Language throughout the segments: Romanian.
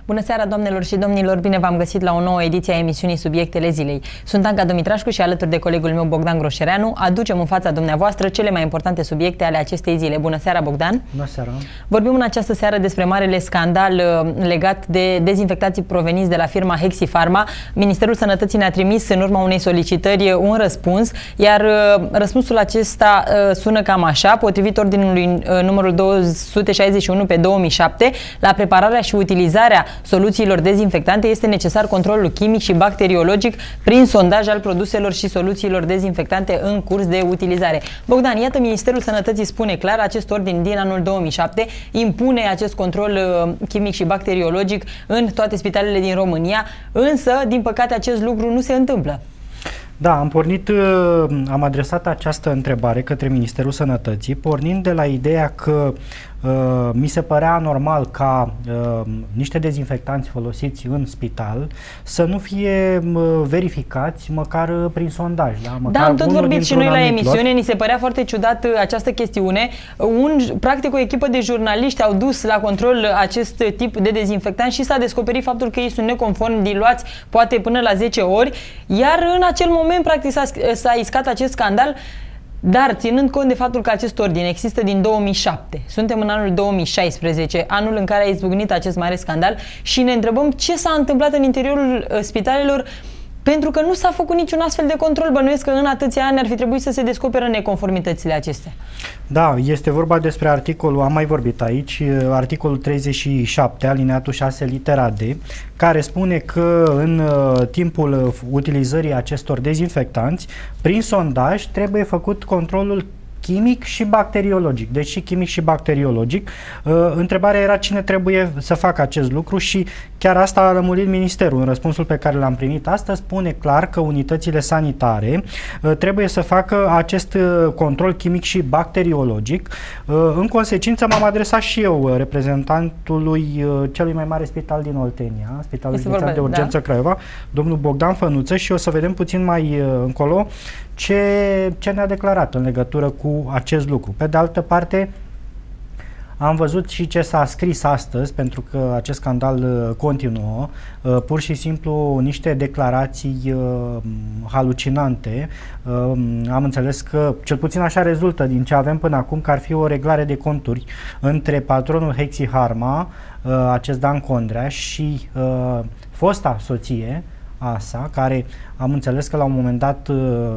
Bună seara, doamnelor și domnilor, bine v-am găsit la o nouă ediție a emisiunii Subiectele Zilei. Sunt Anca Dumitrașcu și alături de colegul meu Bogdan Groșereanu aducem în fața dumneavoastră cele mai importante subiecte ale acestei zile. Bună seara, Bogdan! Bună seara! Vorbim în această seară despre marele scandal legat de dezinfectanții proveniți de la firma Hexifarma. Ministerul Sănătății ne-a trimis în urma unei solicitări un răspuns, iar răspunsul acesta sună cam așa: potrivit ordinului numărul 261 pe 2007, la prepararea și utilizarea soluțiilor dezinfectante este necesar controlul chimic și bacteriologic prin sondaj al produselor și soluțiilor dezinfectante în curs de utilizare. Bogdan, iată, Ministerul Sănătății spune clar, acest ordin din anul 2007 impune acest control chimic și bacteriologic în toate spitalele din România, însă, din păcate, acest lucru nu se întâmplă. Da, am adresat această întrebare către Ministerul Sănătății, pornind de la ideea că mi se părea normal ca niște dezinfectanți folosiți în spital să nu fie verificați măcar prin sondaj. Da, am tot vorbit și noi la emisiune, ni se părea foarte ciudat această chestiune. Practic o echipă de jurnaliști au dus la control acest tip de dezinfectant și s-a descoperit faptul că ei sunt neconformi, diluați poate până la 10 ori, iar în acel moment practic s-a iscat acest scandal. Dar, ținând cont de faptul că acest ordin există din 2007, suntem în anul 2016, anul în care a izbucnit acest mare scandal, și ne întrebăm ce s-a întâmplat în interiorul spitalelor, pentru că nu s-a făcut niciun astfel de control. Bănuiesc că în atâția ani ar fi trebuit să se descoperă neconformitățile acestea. Da, este vorba despre articolul, am mai vorbit aici, articolul 37, alineatul 6, litera D, care spune că în timpul utilizării acestor dezinfectanți, prin sondaj, trebuie făcut controlul chimic și bacteriologic. Deci și chimic și bacteriologic. Întrebarea era cine trebuie să facă acest lucru și chiar asta a lămurit Ministerul. În răspunsul pe care l-am primit astăzi spune clar că unitățile sanitare trebuie să facă acest control chimic și bacteriologic. În consecință m-am adresat și eu reprezentantului celui mai mare spital din Oltenia, Spitalul Județean de Urgență Craiova, domnul Bogdan Fănuță, și o să vedem puțin mai încolo ce ne-a declarat în legătură cu acest lucru. Pe de altă parte, am văzut și ce s-a scris astăzi, pentru că acest scandal continuă, pur și simplu niște declarații halucinante. Am înțeles că, cel puțin așa rezultă din ce avem până acum, că ar fi o reglare de conturi între patronul Hexifarma, acest Dan Condrea, și fosta soție a sa, care am înțeles că la un moment dat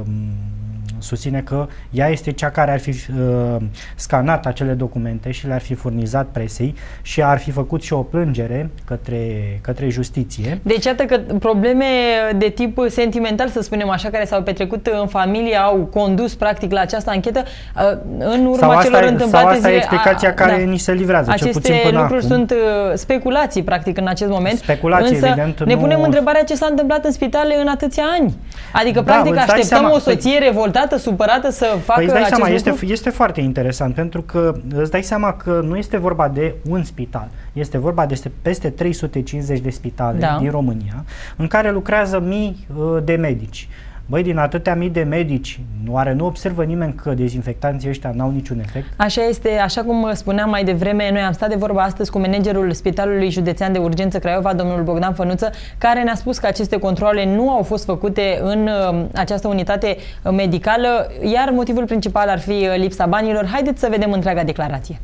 susține că ea este cea care ar fi scanat acele documente și le-ar fi furnizat presei și ar fi făcut și o plângere către justiție. Deci iată că probleme de tip sentimental, să spunem așa, care s-au petrecut în familie, au condus practic la această anchetă în urma celor întâmplate. Sau asta e explicația care ni se livrează, cel puțin până acum. Aceste lucruri sunt speculații practic în acest moment. Speculații, însă evident, ne punem întrebarea ce s-a întâmplat în spitale în atâția ani. Adică practic așteptăm o soție revoltată, supărată să facă acest lucru? Este foarte interesant, pentru că îți dai seama că nu este vorba de un spital, este vorba de peste 350 de spitale din România, în care lucrează mii de medici. Băi, din atâtea mii de medici, nu observă nimeni că dezinfectanții ăștia n-au niciun efect? Așa este, așa cum spuneam mai devreme, noi am stat de vorbă astăzi cu managerul Spitalului Județean de Urgență Craiova, domnul Bogdan Fănuță, care ne-a spus că aceste controale nu au fost făcute în această unitate medicală, iar motivul principal ar fi lipsa banilor. Haideți să vedem întreaga declarație.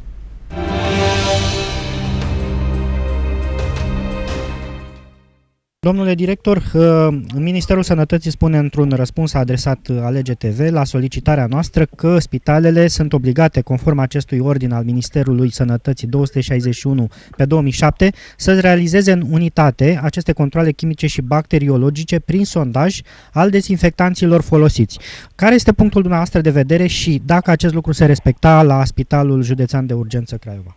Domnule director, Ministerul Sănătății spune într-un răspuns adresat Alege TV la solicitarea noastră că spitalele sunt obligate, conform acestui ordin al Ministerului Sănătății 261 pe 2007, să realizeze în unitate aceste controale chimice și bacteriologice prin sondaj al dezinfectanților folosiți. Care este punctul dumneavoastră de vedere și dacă acest lucru se respecta la Spitalul Județean de Urgență Craiova?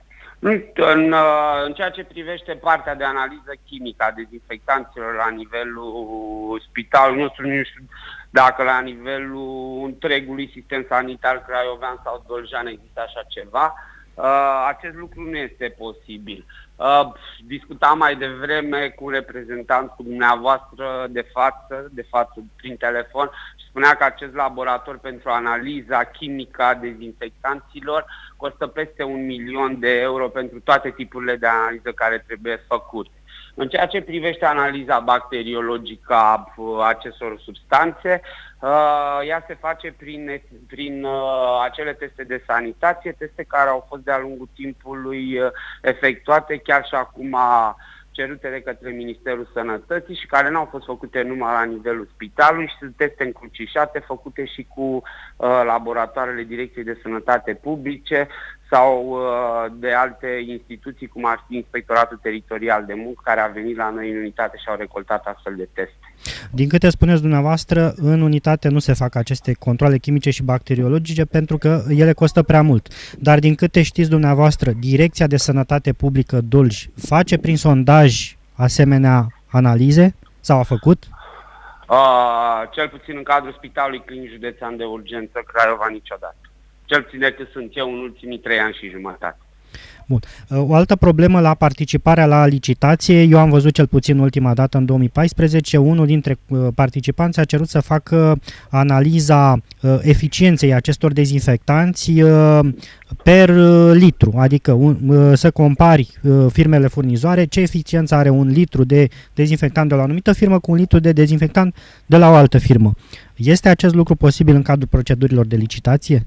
În ceea ce privește partea de analiză chimică a dezinfectanților la nivelul spitalului nostru, nu știu dacă la nivelul întregului sistem sanitar craiovean sau doljean există așa ceva, acest lucru nu este posibil. Discutam mai devreme cu un reprezentant cu dumneavoastră de față prin telefon și spunea că acest laborator pentru analiza chimică a dezinfectanților costă peste 1 milion de euro pentru toate tipurile de analiză care trebuie făcute. În ceea ce privește analiza bacteriologică a acestor substanțe, ea se face prin acele teste de sanitație, teste care au fost de-a lungul timpului efectuate chiar și acum cerute de către Ministerul Sănătății și care nu au fost făcute numai la nivelul spitalului și sunt teste încrucișate făcute și cu laboratoarele Direcției de Sănătate Publice sau de alte instituții, cum ar fi Inspectoratul Teritorial de Muncă, care a venit la noi în unitate și au recoltat astfel de teste. Din câte spuneți dumneavoastră, în unitate nu se fac aceste controale chimice și bacteriologice pentru că ele costă prea mult. Dar din câte știți dumneavoastră, Direcția de Sănătate Publică Dolj face prin sondaj asemenea analize sau a făcut? Cel puțin în cadrul Spitalului Clinic Județean de Urgență Craiova niciodată. Cel puțin de cât sunt eu în ultimii 3 ani și jumătate. Bun. O altă problemă la participarea la licitație, eu am văzut cel puțin ultima dată în 2014, unul dintre participanți a cerut să facă analiza eficienței acestor dezinfectanți per litru, adică să compari firmele furnizoare, ce eficiență are un litru de dezinfectant de la o anumită firmă cu un litru de dezinfectant de la o altă firmă. Este acest lucru posibil în cadrul procedurilor de licitație?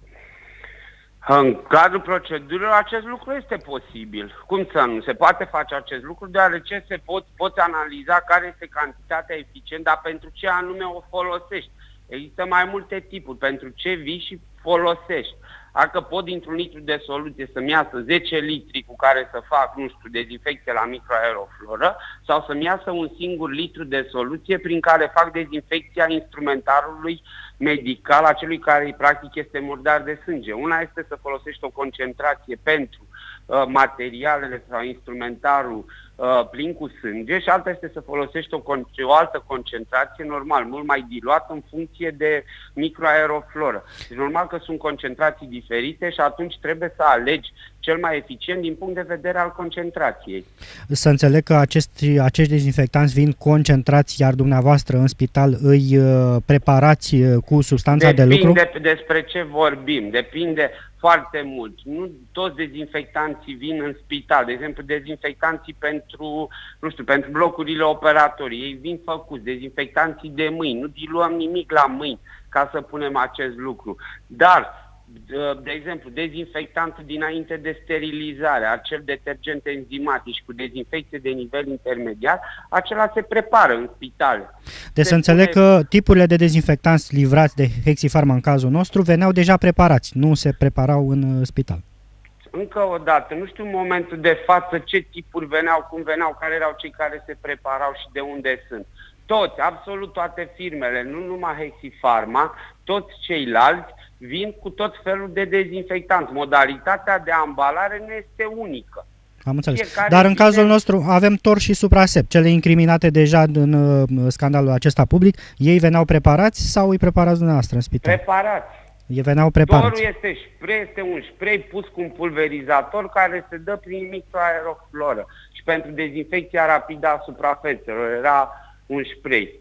În cadrul procedurilor acest lucru este posibil. Cum să nu? Se poate face acest lucru, deoarece poți analiza care este cantitatea eficientă, dar pentru ce anume o folosești. Există mai multe tipuri, pentru ce vii și folosești. Dacă pot dintr-un litru de soluție să-mi iasă 10 litri cu care să fac, nu știu, dezinfecție la microaerofloră, sau să-mi iasă un singur litru de soluție prin care fac dezinfecția instrumentarului medical, a celui care practic este murdar de sânge. Una este să folosești o concentrație pentru materialele sau instrumentarul plin cu sânge și alta este să folosești o altă concentrație, normal, mult mai diluată în funcție de microaerofloră. Deci normal că sunt concentrații diferite și atunci trebuie să alegi cel mai eficient din punct de vedere al concentrației. Să înțeleg că acești dezinfectanți vin concentrați, iar dumneavoastră în spital îi preparați cu substanța de lucru? Depinde despre ce vorbim, depinde foarte mult. Nu toți dezinfectanții vin în spital. De exemplu, dezinfectanții pentru blocurile operatorii. Ei vin făcuți. Dezinfectanții de mâini. Nu diluăm nimic la mâini ca să punem acest lucru. Dar, de exemplu, dezinfectantul dinainte de sterilizare, acel detergent enzimatic cu dezinfecție de nivel intermediar, acela se prepară în spitale. Deci să înțeleg că tipurile de dezinfectanți livrați de Hexifarma în cazul nostru veneau deja preparați, nu se preparau în spital. Încă o dată, nu știu în momentul de față ce tipuri veneau, cum veneau, care erau cei care se preparau și de unde sunt. Toți, absolut toate firmele, nu numai Hexifarma, toți ceilalți vin cu tot felul de dezinfectanți. Modalitatea de ambalare nu este unică. Am înțeles. Dar în cazul nostru avem Tor și Suprasep, cele incriminate deja în scandalul acesta public. Ei veneau preparați sau îi preparați dumneavoastră în spital? Preparați. Ei veneau preparați. Torul este un spray pus cu un pulverizator care se dă prin microaerofloră. Și pentru dezinfecția rapidă a suprafețelor era un spray.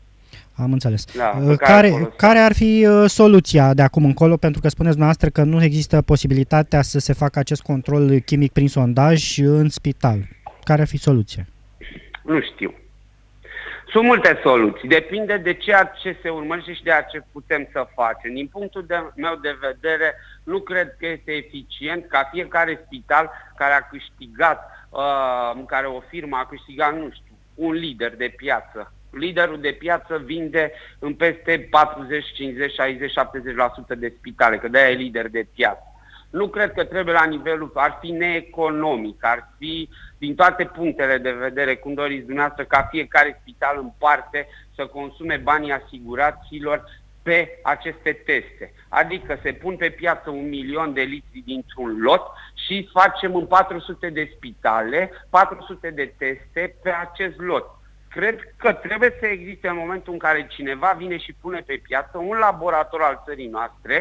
Am înțeles. Da, care ar fi soluția de acum încolo? Pentru că spuneți dumneavoastră că nu există posibilitatea să se facă acest control chimic prin sondaj în spital. Care ar fi soluția? Nu știu. Sunt multe soluții. Depinde de ceea ce se urmărește și de ce putem să facem. Din punctul meu de vedere, nu cred că este eficient ca fiecare spital care a câștigat, în care o firmă a câștigat, nu știu, un lider de piață. Liderul de piață vinde în peste 40, 50, 60, 70% de spitale, că de-aia e lider de piață. Nu cred că trebuie la nivelul, ar fi neeconomic, ar fi din toate punctele de vedere, cum doriți dumneavoastră, ca fiecare spital în parte să consume banii asiguraților pe aceste teste. Adică se pun pe piață 1 milion de litri dintr-un lot și facem în 400 de spitale 400 de teste pe acest lot. Cred că trebuie să existe în momentul în care cineva vine și pune pe piață un laborator al țării noastre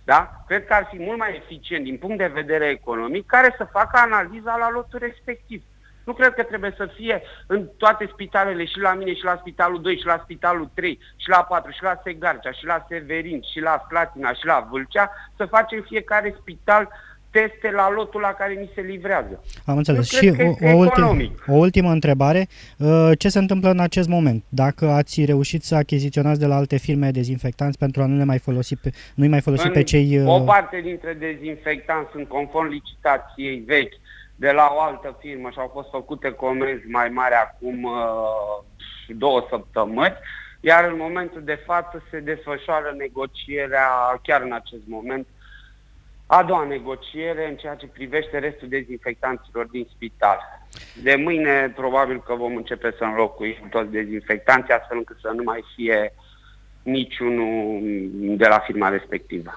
Da? Cred că ar fi mult mai eficient din punct de vedere economic care să facă analiza la lotul respectiv. Nu cred că trebuie să fie în toate spitalele, și la mine, și la Spitalul 2, și la Spitalul 3, și la 4, și la Segarcea, și la Severin, și la Slatina, și la Vâlcea, să facem fiecare spital teste la lotul la care ni se livrează. Am înțeles. Și o ultimă întrebare. Ce se întâmplă în acest moment? Dacă ați reușit să achiziționați de la alte firme dezinfectanți pentru a nu mai folosi pe cei... O parte dintre dezinfectanți sunt conform licitației vechi de la o altă firmă și au fost făcute comenzi mai mari acum 2 săptămâni, iar în momentul de față se desfășoară negocierea, chiar în acest moment, a doua negociere în ceea ce privește restul dezinfectanților din spital. De mâine probabil că vom începe să înlocuim toți dezinfectanții, astfel încât să nu mai fie niciunul de la firma respectivă.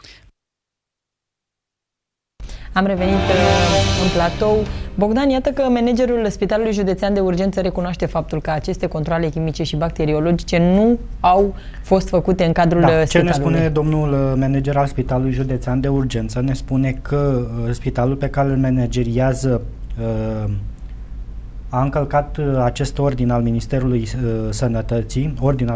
Am revenit în platou. Bogdan, iată că managerul Spitalului Județean de Urgență recunoaște faptul că aceste controale chimice și bacteriologice nu au fost făcute în cadrul spitalului. Ce ne spune domnul manager al Spitalului Județean de Urgență? Ne spune că spitalul pe care îl manageriază a încălcat acest ordin al Ministerului Sănătății,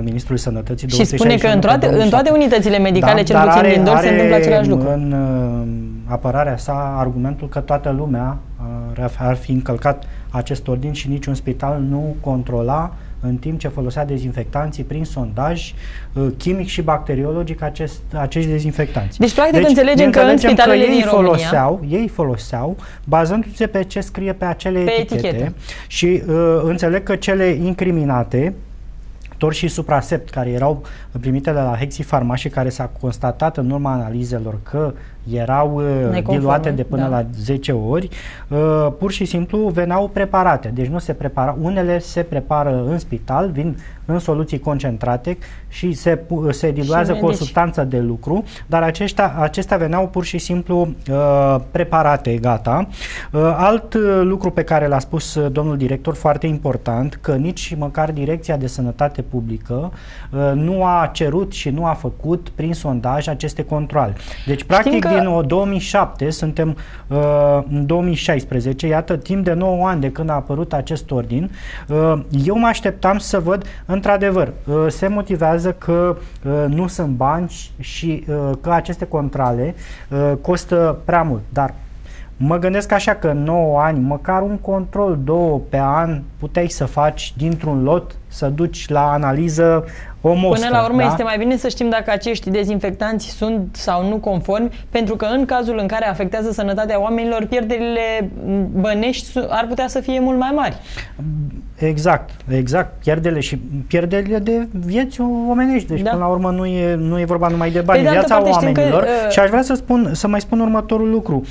și spune că în toate unitățile medicale, cel puțin din Dol, se întâmplă același lucru. În apărarea sa argumentul că toată lumea ar fi încălcat acest ordin și niciun spital nu controla în timp ce folosea dezinfectanții prin sondaj chimic și bacteriologic acești dezinfectanți. Deci, practic, înțelegem că în spitalele din România ei foloseau bazându-se pe ce scrie pe acele etichete și înțeleg că cele incriminate, Tor și Suprasept, care erau primite de la Hexifarma și care s-a constatat în urma analizelor că erau diluate de până la 10 ori, pur și simplu veneau preparate. Deci nu se prepara, unele se prepară în spital, vin în soluții concentrate și se diluează cu o substanță de lucru, dar acestea veneau pur și simplu preparate, gata. Alt lucru pe care l-a spus domnul director, foarte important, că nici măcar Direcția de Sănătate Publică nu a cerut și nu a făcut prin sondaj aceste controale. Deci, practic, din 2007 suntem în 2016, iată, timp de 9 ani de când a apărut acest ordin. Eu mă așteptam să văd, într-adevăr, se motivează că nu sunt bani și că aceste controale costă prea mult, dar mă gândesc așa că în 9 ani, măcar un control, 2 pe an, puteai să faci dintr-un lot, să duci la analiză o mostră. Până la urmă este mai bine să știm dacă acești dezinfectanți sunt sau nu conformi, pentru că în cazul în care afectează sănătatea oamenilor, pierderile bănești ar putea să fie mult mai mari. Exact. Pierderile de vieți omenești. Deci până la urmă nu e vorba numai de bani, viața oamenilor. Și aș vrea să mai spun următorul lucru.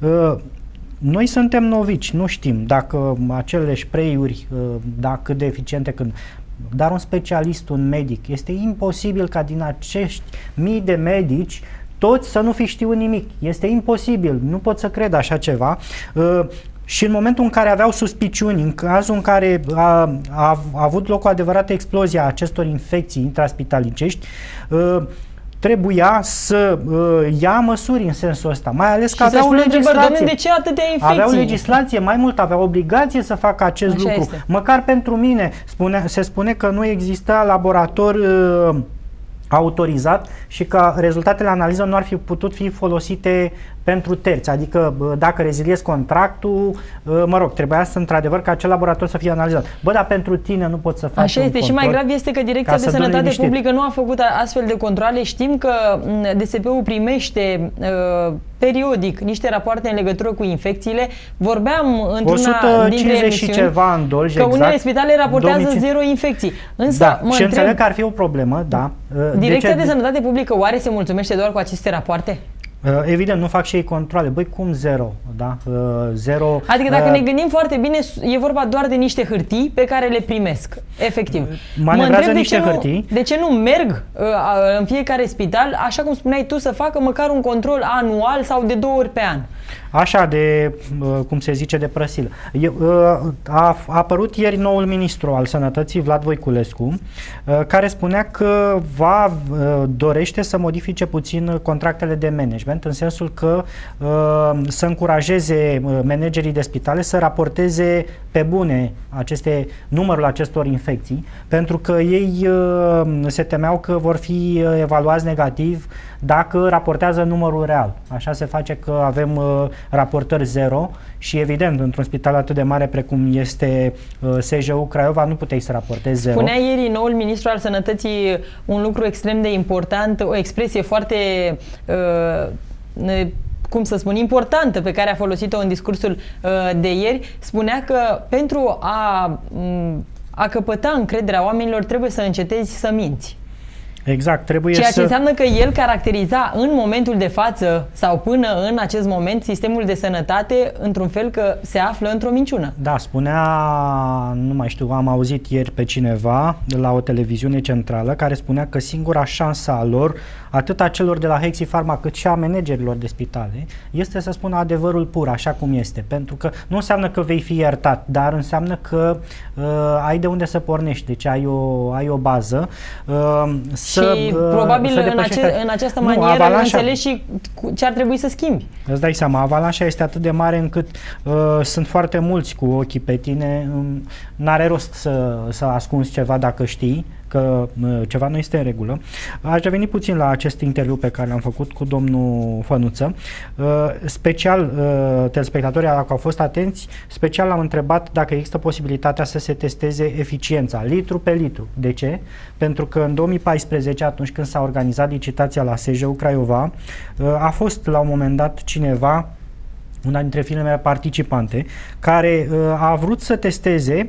Noi suntem novici, nu știm dacă acele spray-uri, cât de eficiente, dar un specialist, un medic, este imposibil ca din acești mii de medici toți să nu fi știut nimic. Este imposibil, nu pot să cred așa ceva. Și în momentul în care aveau suspiciuni, în cazul în care a avut loc o adevărată explozie a acestor infecții intraspitalicești, trebuia să ia măsuri în sensul ăsta, mai ales că aveau legislație. De ce atâtea infecții? Aveau legislație, mai mult aveau obligație să facă acest lucru. Este. Măcar pentru mine se spune că nu exista laborator autorizat și că rezultatele analizei nu ar fi putut fi folosite pentru terți, adică dacă reziliezi contractul, trebuia să într-adevăr ca acel laborator să fie analizat. Dar pentru tine nu poți să faci așa este. Și mai grav este că Direcția de Sănătate Publică nu a făcut astfel de controale. Știm că DSP-ul primește periodic niște rapoarte în legătură cu infecțiile. Vorbeam într-una dintre emisiuni și ceva în Dolj, că unele spitale raportează 0 infecții. Însă, și înțeleg că ar fi o problemă, Direcția de Sănătate Publică oare se mulțumește doar cu aceste rapoarte? Evident, nu fac și ei controle. Cum 0? Da? 0. Adică dacă ne gândim foarte bine, e vorba doar de niște hârtii pe care le primesc, efectiv. Manevrează niște hârtii. De ce nu merg în fiecare spital, așa cum spuneai tu, să facă măcar un control anual sau de 2 ori pe an? Așa de, cum se zice, de prăsilă. A apărut ieri noul ministru al Sănătății, Vlad Voiculescu, care spunea că dorește să modifice puțin contractele de management, în sensul că să încurajeze managerii de spitale să raporteze pe bune numărul acestor infecții, pentru că ei se temeau că vor fi evaluați negativ dacă raportează numărul real. Așa se face că avem raportări zero și evident, într-un spital atât de mare precum este SJU Craiova, nu puteai să raportezi zero. Spunea ieri noul ministru al Sănătății un lucru extrem de important, o expresie foarte cum să spun, importantă pe care a folosit-o în discursul de ieri. Spunea că pentru a căpăta încrederea oamenilor trebuie să încetezi să minți. Exact, trebuie Ceea ce înseamnă că el caracteriza în momentul de față sau până în acest moment sistemul de sănătate într-un fel că se află într-o minciună. Da, spunea, nu mai știu, am auzit ieri pe cineva la o televiziune centrală care spunea că singura șansă a lor, atât a celor de la Hexifarma cât și a managerilor de spitale, este să spună adevărul pur, așa cum este. Pentru că nu înseamnă că vei fi iertat, dar înseamnă că ai de unde să pornești, deci ai o bază. Și probabil în această manieră înțelegi și ce ar trebui să schimbi. Îți dai seama, avalanșa este atât de mare încât sunt foarte mulți cu ochii pe tine. N-are rost să ascunzi ceva dacă știi că ceva nu este în regulă. Aș reveni puțin la acest interviu pe care l-am făcut cu domnul Fănuță. Special, telespectatorii, dacă au fost atenți, special l-am întrebat dacă există posibilitatea să se testeze eficiența, litru pe litru. De ce? Pentru că în 2014, atunci când s-a organizat licitația la SJU Craiova, a fost la un moment dat cineva, una dintre firmele participante, care a vrut să testeze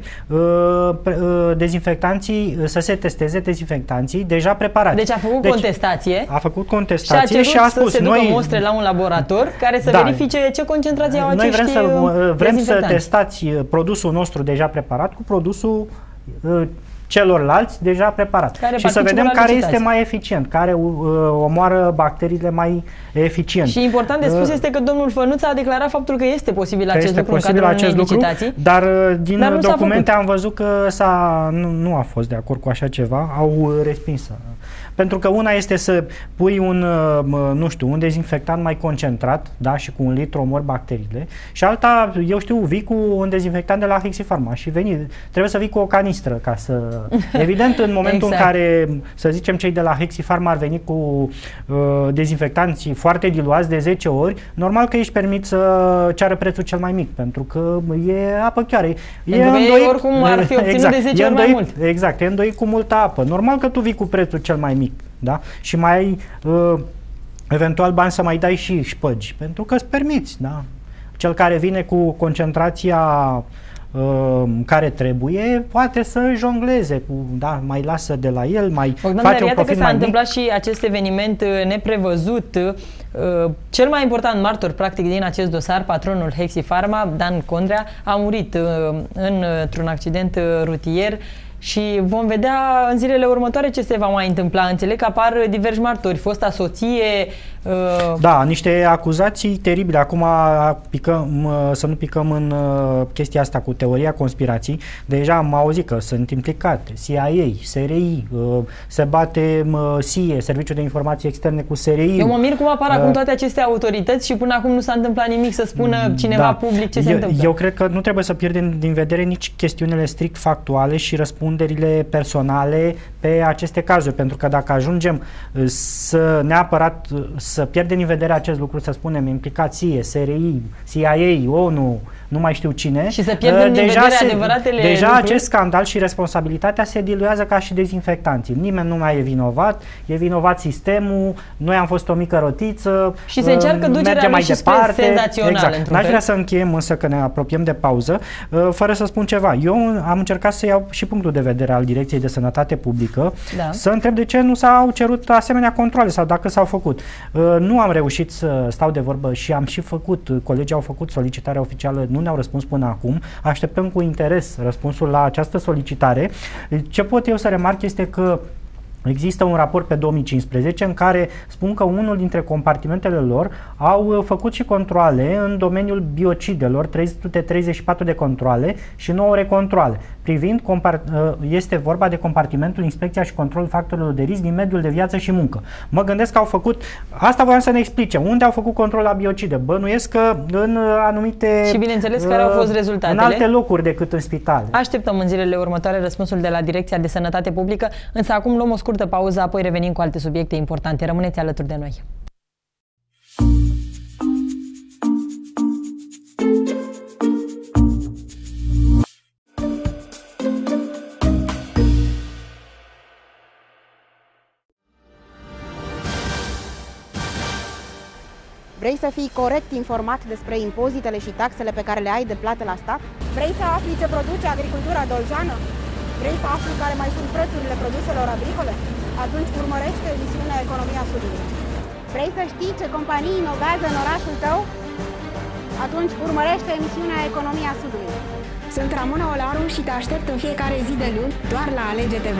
dezinfectanții deja preparați. Deci a făcut contestație. A făcut contestație și a spus să se ducă mostre la un laborator care să verifice ce concentrație au acești vrem să testați produsul nostru deja preparat cu produsul celorlalți deja preparat și să vedem care este mai eficient, care omoară bacteriile mai eficient. Și important de spus este că domnul Fănuță a declarat faptul că este posibil acest lucru în cadrul unei licitații. Dar din documente am văzut că nu a fost de acord cu așa ceva, au respins. Pentru că una este să pui un dezinfectant mai concentrat, da, și cu 1 litru omori bacteriile, și alta, vii cu un dezinfectant de la Hexifarma și trebuie să vii cu o canistră ca să... Evident, în momentul în care, să zicem, cei de la Hexifarma ar veni cu dezinfectanții foarte diluați de 10 ori, normal că ești permit să ceară prețul cel mai mic, pentru că e apă chiară. Pentru că ei oricum ar fi obținut de 10 ori mai mult. Exact, e îndoit cu multă apă. Normal că tu vii cu prețul cel mai mic, da? Și mai ai eventual bani să mai dai și șpăgi, pentru că îți permiți, da? Cel care vine cu concentrația care trebuie, poate să jongleze, mai lasă de la el, mai face un profit mai mic. Iată că s-a întâmplat și acest eveniment neprevăzut. Cel mai important martor, practic, din acest dosar, patronul Hexifarma, Dan Condrea, a murit într-un accident rutier. Și vom vedea în zilele următoare ce se va mai întâmpla. Înțeleg că apar diversi martori, fosta soție... Da, niște acuzații teribile. Acum să nu picăm în chestia asta cu teoria conspirației. Deja am auzit că sunt implicate CIA, SRI, se bate SIE, Serviciul de Informații Externe cu SRI. Eu mă mir cum apar acum toate aceste autorități și până acum nu s-a întâmplat nimic să spună cineva public ce se întâmplă. Eu cred că nu trebuie să pierdem din vedere nici chestiunile strict factuale și răspunderile personale pe aceste cazuri, pentru că dacă ajungem neapărat să pierdem din vedere acest lucru, să spunem implicație, SRI, CIA, ONU, nu mai știu cine, și să pierdem din vedere adevăratele deja lucruri. Acest scandal și responsabilitatea se diluează ca și dezinfectanții. Nimeni nu mai e vinovat, e vinovat sistemul, noi am fost o mică rotiță, și se încearcă ducerea mai departe. Senzațional. Exact. N-aș vrea să încheiem, însă că ne apropiem de pauză, fără să spun ceva. Eu am încercat să iau și punctul de vedere al Direcției de Sănătate Publică, să întreb de ce nu s-au cerut asemenea controle sau dacă s-au făcut. Nu am reușit să stau de vorbă și am și făcut, colegii au făcut solicitarea oficială, nu ne-au răspuns până acum. Așteptăm cu interes răspunsul la această solicitare. Ce pot eu să remarc este că Există un raport pe 2015 în care spun că unul dintre compartimentele lor au făcut și controale în domeniul biocidelor, 334 de controale și 9 recontroale. Este vorba de compartimentul Inspecția și Controlul Factorilor de Risc din mediul de viață și muncă. Mă gândesc că au făcut, asta voiam să ne explice, unde au făcut control la biocide. Bănuiesc că în anumite... Și bineînțeles care au fost rezultatele. În alte locuri decât în spitale. Așteptăm în zilele următoare răspunsul de la Direcția de Sănătate Publică, însă acum luăm o scurtă pauză, apoi revenim cu alte subiecte importante. Rămâneți alături de noi. Vrei să fii corect informat despre impozitele și taxele pe care le ai de plată la stat? Vrei să afli ce produce agricultura doljeană? Vrei să afli care mai sunt prețurile produselor agricole? Atunci urmărește emisiunea Economia Sudului. Vrei să știi ce companii inovează în orașul tău? Atunci urmărește emisiunea Economia Sudului. Sunt Ramona Olaru și te aștept în fiecare zi de luni doar la Alege TV.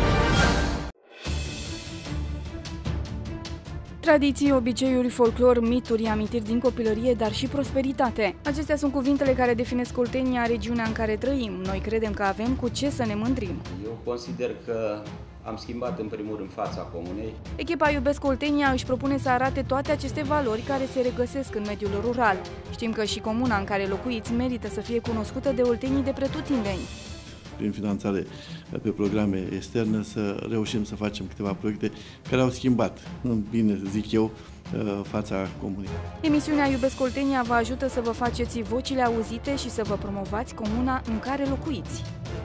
Tradiții, obiceiuri, folclor, mituri, amintiri din copilărie, dar și prosperitate. Acestea sunt cuvintele care definesc Oltenia, regiunea în care trăim. Noi credem că avem cu ce să ne mândrim. Eu consider că am schimbat în primul rând fața comunei. Echipa Iubesc Oltenia își propune să arate toate aceste valori care se regăsesc în mediul rural. Știm că și comuna în care locuiți merită să fie cunoscută de oltenii de pretutindeni. Prin finanțare pe programe externe, să reușim să facem câteva proiecte care au schimbat, în bine zic eu, fața comunei. Emisiunea Iubesc Oltenia vă ajută să vă faceți vocile auzite și să vă promovați comuna în care locuiți.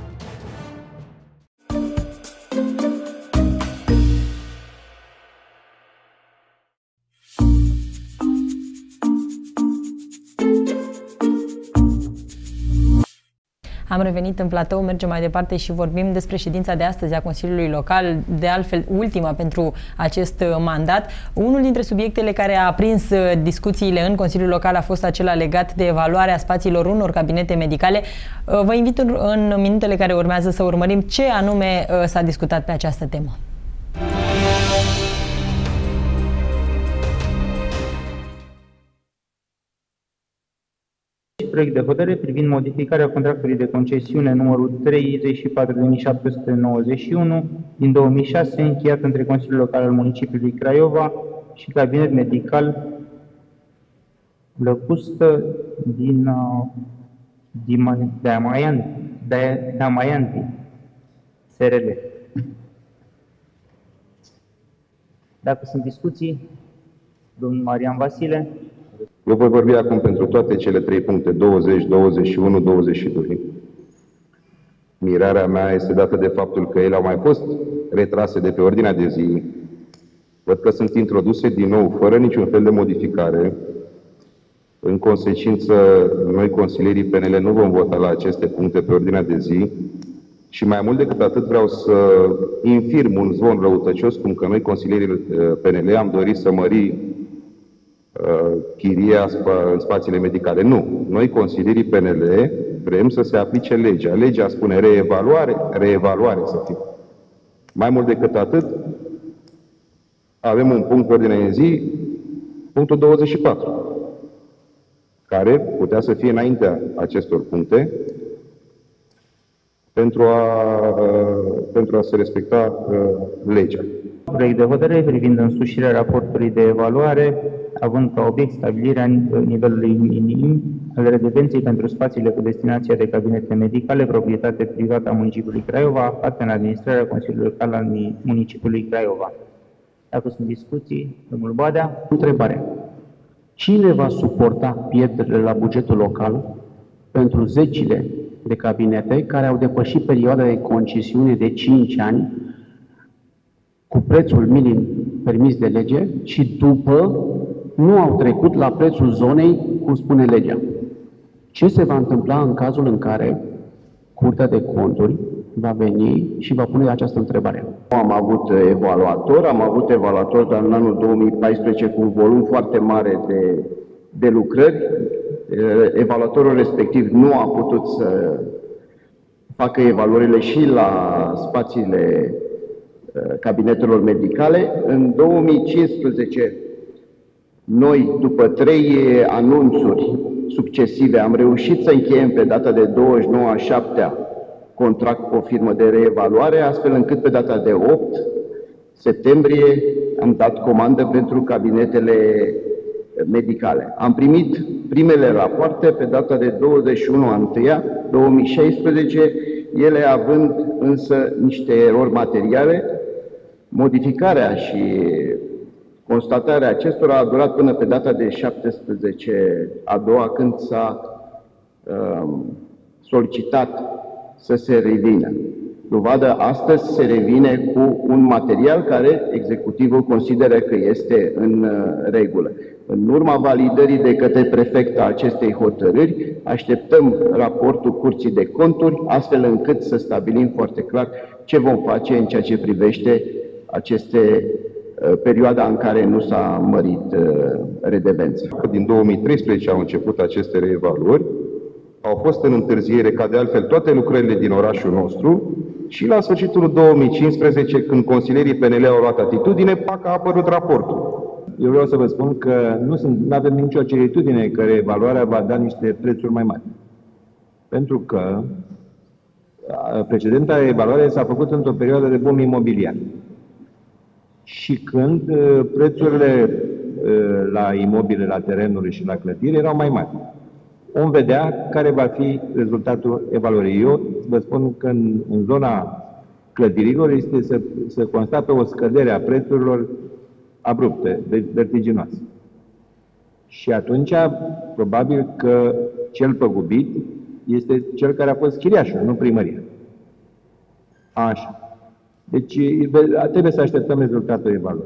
Am revenit în platou, mergem mai departe și vorbim despre ședința de astăzi a Consiliului Local, de altfel ultima pentru acest mandat. Unul dintre subiectele care a aprins discuțiile în Consiliul Local a fost acela legat de evaluarea spațiilor unor cabinete medicale. Vă invit în minutele care urmează să urmărim ce anume s-a discutat pe această temă. Proiect de hotărâre privind modificarea contractului de concesiune numărul 34.791 din 2006, încheiat între Consiliul Local al Municipiului Craiova și Cabinet Medical Lăcustă din Damayanti, SRL. Dacă sunt discuții, domnul Marian Vasile. Eu voi vorbi acum pentru toate cele 3 puncte, 20, 21, 22. Mirarea mea este dată de faptul că ele au mai fost retrase de pe ordinea de zi. Văd că sunt introduse din nou, fără niciun fel de modificare. În consecință, noi, consilierii PNL, nu vom vota la aceste puncte pe ordinea de zi. Și mai mult decât atât, vreau să infirm un zvon răutăcios, cum că noi, consilierii PNL, am dorit să mărim chiria în spațiile medicale. Nu. Noi, consilierii PNL, vrem să se aplice legea. Legea spune reevaluare să fie. Mai mult decât atât, avem un punct pe ordinea de zi, punctul 24, care putea să fie înaintea acestor puncte pentru a se respecta legea. Proiect de hotărâre privind însușirea raportului de evaluare, având ca obiect stabilirea nivelului minim al redevenței pentru spațiile cu destinația de cabinete medicale, proprietate privată a municipiului Craiova, aflate în administrarea Consiliului Local al municipiului Craiova. Dacă sunt discuții, domnul Badea. Întrebare. Cine va suporta pierderile la bugetul local pentru zecile de cabinete care au depășit perioada de concesiune de 5 ani cu prețul minim permis de lege și după nu au trecut la prețul zonei, cum spune legea? Ce se va întâmpla în cazul în care Curtea de Conturi va veni și va pune această întrebare? Am avut evaluator, dar în anul 2014 cu un volum foarte mare de lucrări. Evaluatorul respectiv nu a putut să facă evaluările și la spațiile cabinetelor medicale. În 2015, noi, după 3 anunțuri succesive, am reușit să încheiem pe data de 29/7 contract cu o firmă de reevaluare, astfel încât pe data de 8 septembrie am dat comandă pentru cabinetele medicale. Am primit primele rapoarte pe data de 21/1/2016, ele având însă niște erori materiale. Modificarea și constatarea acestora a durat până pe data de 17/2, când s-a solicitat să se revină. Dovadă, astăzi se revine cu un material care executivul consideră că este în regulă. În urma validării de către prefect a acestei hotărâri, așteptăm raportul Curții de Conturi, astfel încât să stabilim foarte clar ce vom face în ceea ce privește aceste perioada în care nu s-a mărit redevența. Din 2013 au început aceste reevaluări, au fost în întârziere, ca de altfel toate lucrările din orașul nostru, și la sfârșitul 2015, când consilierii PNL au luat atitudine, pac, a apărut raportul. Eu vreau să vă spun că nu avem nicio certitudine că reevaluarea va da niște prețuri mai mari. Pentru că precedenta reevaluare s-a făcut într-o perioadă de boom imobiliar. Și când prețurile la imobile, la terenuri și la clădiri erau mai mari. Vom vedea care va fi rezultatul evaluării. Eu vă spun că în zona clădirilor este să constată o scădere a prețurilor abrupte, vertiginoase. Și atunci, probabil că cel păgubit este cel care a fost chiriașul, nu primăria. Așa. Deci trebuie să așteptăm rezultatul evaluării.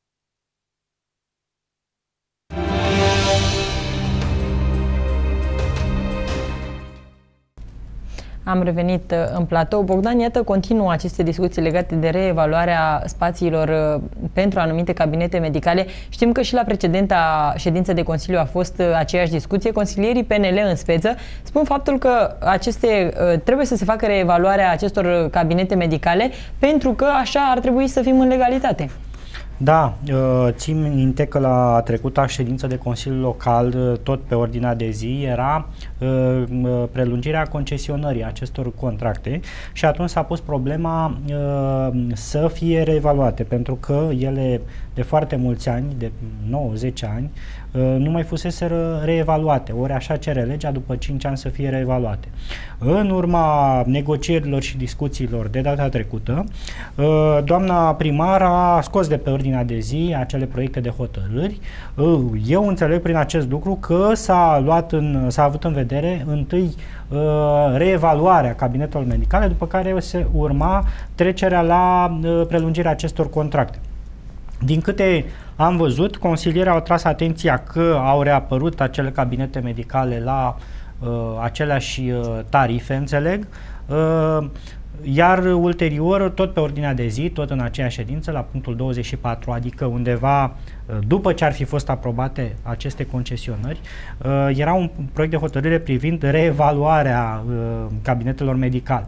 Am revenit în platou. Bogdan, iată, continuă aceste discuții legate de reevaluarea spațiilor pentru anumite cabinete medicale. Știm că și la precedenta ședință de Consiliu a fost aceeași discuție. Consilierii PNL în speță spun faptul că trebuie să se facă reevaluarea acestor cabinete medicale pentru că așa ar trebui să fim în legalitate. Da, țin minte că la trecuta ședință de Consiliu Local, tot pe ordinea de zi, era prelungirea concesionării acestor contracte și atunci s-a pus problema să fie reevaluate, pentru că ele de foarte mulți ani, de 9-10 ani, nu mai fuseseră reevaluate, ori așa cere legea după 5 ani să fie reevaluate. În urma negocierilor și discuțiilor de data trecută, doamna primar a scos de pe ordinea de zi acele proiecte de hotărâri. Eu înțeleg prin acest lucru că s-a avut în vedere întâi reevaluarea cabinetelor medicale, după care se urma trecerea la prelungirea acestor contracte. Din câte am văzut, consilierii au tras atenția că au reapărut acele cabinete medicale la aceleași tarife, înțeleg, iar ulterior, tot pe ordinea de zi, tot în aceeași ședință, la punctul 24, adică undeva după ce ar fi fost aprobate aceste concesionări, era un proiect de hotărâre privind reevaluarea cabinetelor medicale.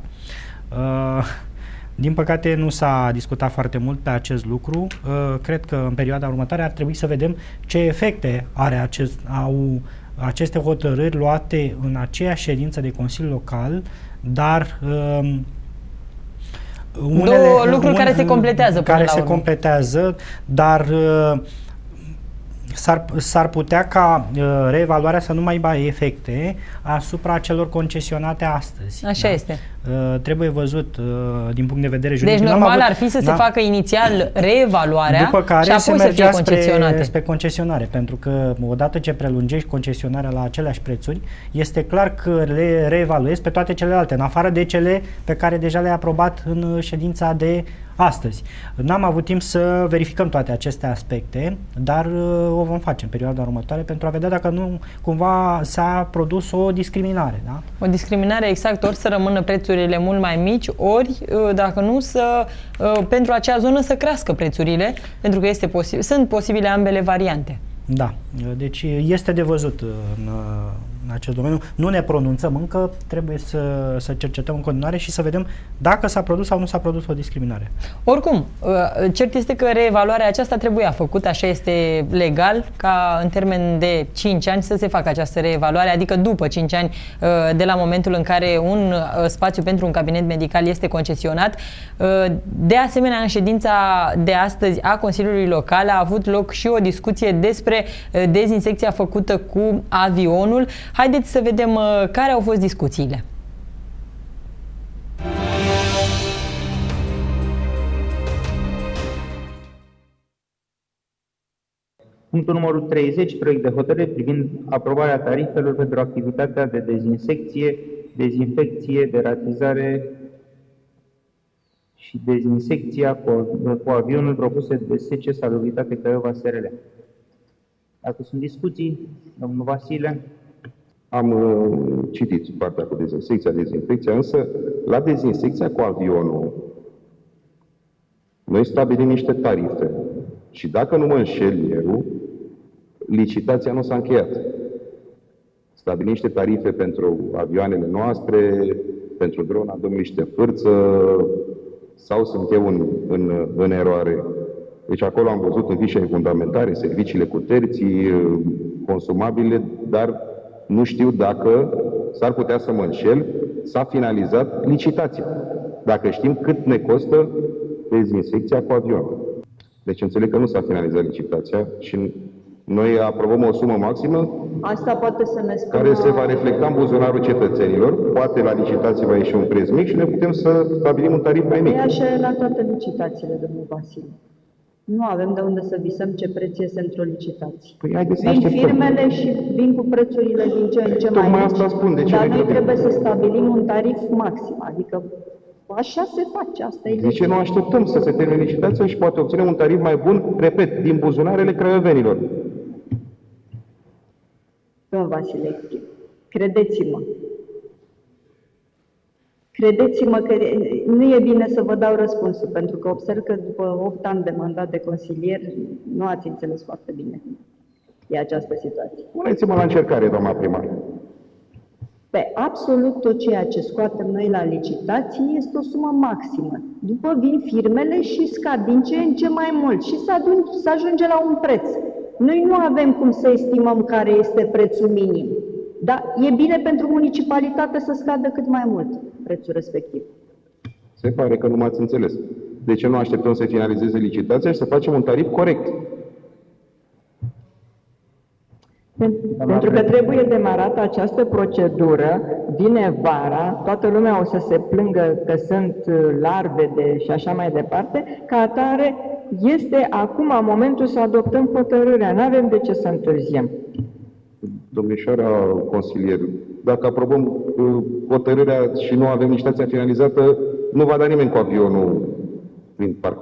Din păcate nu s-a discutat foarte mult pe acest lucru. Cred că în perioada următoare ar trebui să vedem ce efecte au aceste hotărâri luate în aceeași ședință de Consiliu Local, dar două lucruri care se completează până la urmă. Completează, dar s-ar putea ca reevaluarea să nu mai aibă efecte asupra celor concesionate astăzi. Așa este. Trebuie văzut din punct de vedere juridic. Deci normal ar fi să se facă inițial reevaluarea după care și apoi să fie concesionate. Spre concesionare, pentru că odată ce prelungești concesionarea la aceleași prețuri, este clar că le reevaluezi pe toate celelalte, în afară de cele pe care deja le-ai aprobat în ședința de astăzi. N-am avut timp să verificăm toate aceste aspecte, dar o vom face în perioada următoare pentru a vedea dacă nu cumva s-a produs o discriminare. Da? O discriminare, exact, ori să rămână prețurile mult mai mici, ori, dacă nu, pentru acea zonă să crească prețurile, pentru că sunt posibile ambele variante. Da, deci este de văzut în acest domeniu. Nu ne pronunțăm încă, trebuie să cercetăm în continuare și să vedem dacă s-a produs sau nu s-a produs o discriminare. Oricum, cert este că reevaluarea aceasta trebuia făcută, așa este legal, ca în termen de 5 ani să se facă această reevaluare, adică după 5 ani de la momentul în care un spațiu pentru un cabinet medical este concesionat. De asemenea, în ședința de astăzi a Consiliului Local a avut loc și o discuție despre dezinsecția făcută cu avionul. Haideți să vedem care au fost discuțiile. Punctul numărul 30, proiect de hotărâre privind aprobarea tarifelor pentru activitatea de dezinsecție, dezinfecție, deratizare și dezinsecția cu avionul propuse de SC Salubritate Craiova SRL. Dacă sunt discuții, domnul Vasile. Am citit partea cu dezinfecția, însă la dezinsecția cu avionul noi stabilim niște tarife și dacă nu mă înșel eu, licitația nu s-a încheiat. Stabilim niște tarife pentru avioanele noastre, pentru drona domnului Ștefârță, sau sunt eu în eroare? Deci acolo am văzut în fișa de fundamentare serviciile cu terții, consumabile, dar nu știu dacă s-ar putea să mă înșel, s-a finalizat licitația. Dacă știm cât ne costă dezinsecția cu avionul. Deci înțeleg că nu s-a finalizat licitația și noi aprobăm o sumă maximă. Asta poate să ne spună... care se va reflecta în buzunarul cetățenilor. Poate la licitație va ieși un preț mic și ne putem să stabilim un tarif mai mic. E așa la toate licitațiile, domnul Vasile. Nu avem de unde să visăm ce preț este într-o licitație. Păi haideți să vin așteptăm. firmele și vin cu prețurile din ce în ce mai mici. Asta spun, de ce dar noi trebuie să stabilim un tarif maxim. Adică așa se face, asta e. De ce nu așteptăm să se termine licitația și poate obținem un tarif mai bun, repet, din buzunarele craiovenilor? Domnul Vasile, credeți-mă că nu e bine să vă dau răspunsul, pentru că observ că după 8 ani de mandat de consilier nu ați înțeles foarte bine e această situație. Puneți-mă la încercare, doamna primar. Pe absolut tot ceea ce scoatem noi la licitații este o sumă maximă. După vin firmele și scad din ce în ce mai mult și se ajunge la un preț. Noi nu avem cum să estimăm care este prețul minim, dar e bine pentru municipalitate să scadă cât mai mult prețul respectiv. Se pare că nu m-ați înțeles. De ce nu așteptăm să finalizeze licitația și să facem un tarif corect? Pentru că trebuie demarată această procedură, vine vara, toată lumea o să se plângă că sunt larve și așa mai departe, ca atare este acum momentul să adoptăm hotărârea, nu avem de ce să întârziem. Domnișoara consilier, dacă aprobăm hotărârea și nu avem licitația finalizată, nu va da nimeni cu avionul prin parc.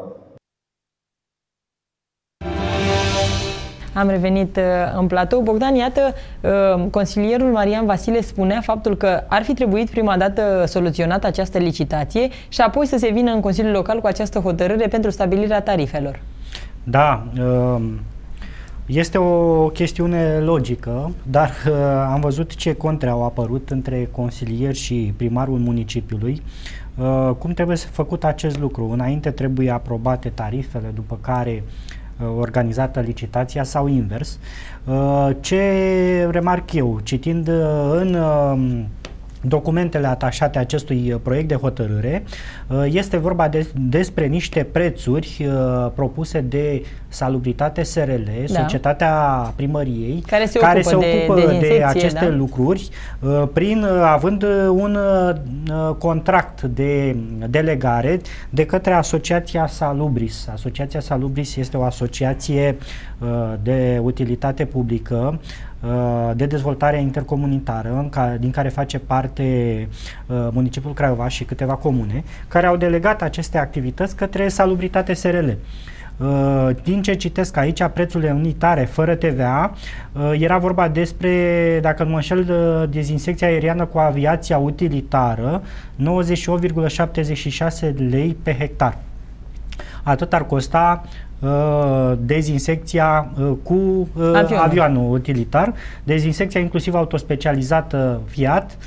Am revenit în platou. Bogdan, iată, consilierul Marian Vasile spunea faptul că ar fi trebuit prima dată soluționată această licitație și apoi să se vină în Consiliul Local cu această hotărâre pentru stabilirea tarifelor. Da, este o chestiune logică, dar am văzut ce contre au apărut între consilieri și primarul municipiului. Cum trebuie făcut acest lucru? Înainte trebuie aprobate tarifele, după care organizată licitația sau invers. Ce remarc eu, citind în documentele atașate acestui proiect de hotărâre, este vorba despre niște prețuri propuse de Salubritate SRL, da, societatea primăriei, care se ocupă de aceste lucruri, având un contract de delegare de către Asociația Salubris. Asociația Salubris este o asociație de utilitate publică, de dezvoltare intercomunitară, din care face parte municipiul Craiova și câteva comune, care au delegat aceste activități către Salubritate SRL. Din ce citesc aici, prețurile unitare fără TVA, era vorba despre, dacă nu mă înșel, dezinsecția aeriană cu aviația utilitară, 98,76 lei pe hectar. Atât ar costa dezinsecția cu avionul utilitar, dezinsecția inclusiv autospecializată Fiat,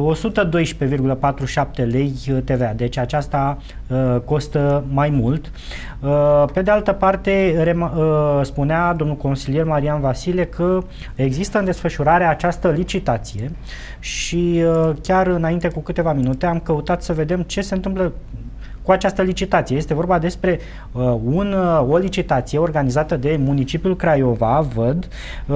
112,47 lei TVA, deci aceasta costă mai mult. Pe de altă parte, spunea domnul consilier Marian Vasile că există în desfășurare această licitație și chiar înainte cu câteva minute am căutat să vedem ce se întâmplă cu această licitație. Este vorba despre o licitație organizată de municipiul Craiova, văd,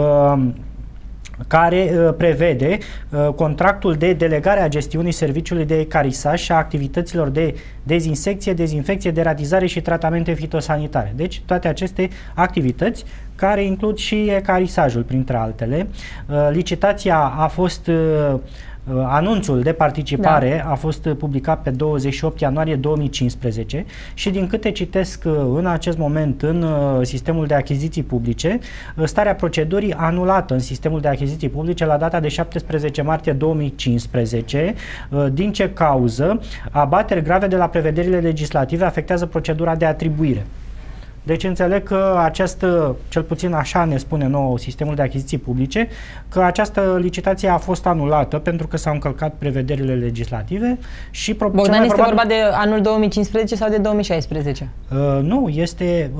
care prevede contractul de delegare a gestiunii serviciului de ecarisaj și a activităților de dezinsecție, dezinfecție, deratizare și tratamente fitosanitare. Deci toate aceste activități care includ și ecarisajul, printre altele. Licitația a fost anunțul de participare a fost publicat pe 28 ianuarie 2015 și din câte citesc în acest moment în sistemul de achiziții publice, starea procedurii anulată în sistemul de achiziții publice la data de 17 martie 2015, din ce cauză abateri grave de la prevederile legislative afectează procedura de atribuire. Deci înțeleg că această, cel puțin așa ne spune nou sistemul de achiziții publice, că această licitație a fost anulată pentru că s-au încălcat prevederile legislative și Bogdan, este vorba de anul 2015 sau de 2016? Nu, este